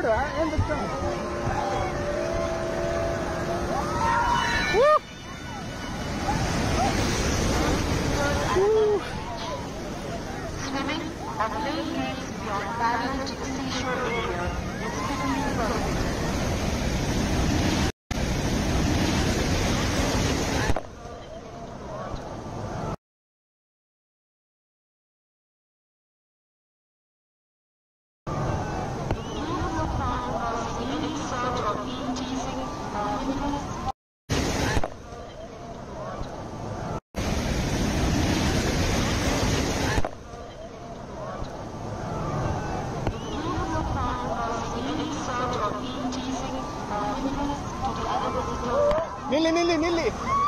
water. I in the sun. Woo! Woo! Swimming on lake gates beyond barriers to the seashore area is strictly prohibited. Nili.